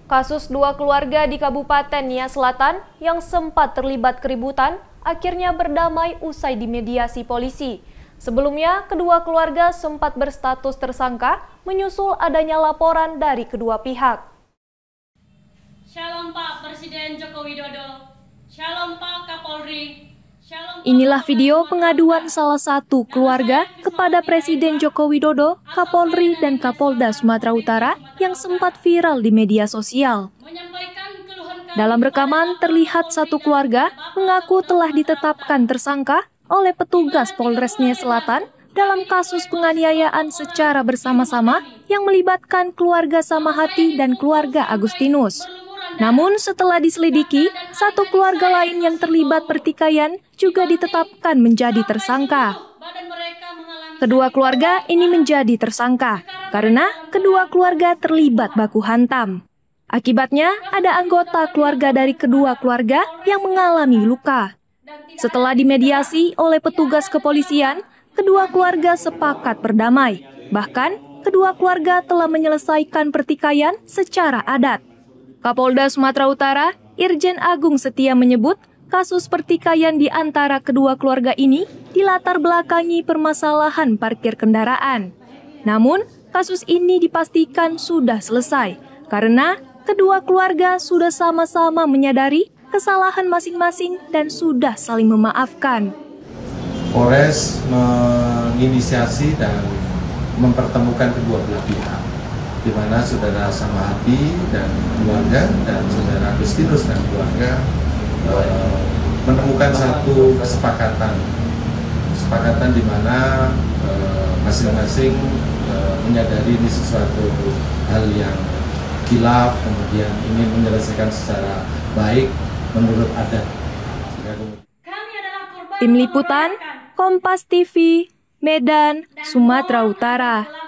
Kasus dua keluarga di Kabupaten Nia Selatan yang sempat terlibat keributan akhirnya berdamai usai dimediasi polisi. Sebelumnya, kedua keluarga sempat berstatus tersangka menyusul adanya laporan dari kedua pihak. Shalom Pak Presiden Joko Widodo, Shalom Pak Kapolri. Inilah video pengaduan salah satu keluarga kepada Presiden Joko Widodo, Kapolri, dan Kapolda Sumatera Utara yang sempat viral di media sosial. Dalam rekaman terlihat satu keluarga mengaku telah ditetapkan tersangka oleh petugas Polres Nia Selatan dalam kasus penganiayaan secara bersama-sama yang melibatkan keluarga Samahati dan keluarga Agustinus. Namun setelah diselidiki, satu keluarga lain yang terlibat pertikaian juga ditetapkan menjadi tersangka. Kedua keluarga ini menjadi tersangka karena kedua keluarga terlibat baku hantam. Akibatnya ada anggota keluarga dari kedua keluarga yang mengalami luka. Setelah dimediasi oleh petugas kepolisian, kedua keluarga sepakat berdamai. Bahkan kedua keluarga telah menyelesaikan pertikaian secara adat. Kapolda Sumatera Utara, Irjen Agung Setia menyebut kasus pertikaian di antara kedua keluarga ini dilatar belakangi permasalahan parkir kendaraan. Namun, kasus ini dipastikan sudah selesai karena kedua keluarga sudah sama-sama menyadari kesalahan masing-masing dan sudah saling memaafkan. Polres menginisiasi dan mempertemukan kedua belah pihak, di mana saudara Samahati dan keluarga dan saudara Agustinus dan keluarga menemukan satu kesepakatan di mana masing-masing menyadari ini sesuatu hal yang khilaf, kemudian ingin menyelesaikan secara baik menurut adat. Tim Liputan, Kompas TV, Medan, Sumatera Utara.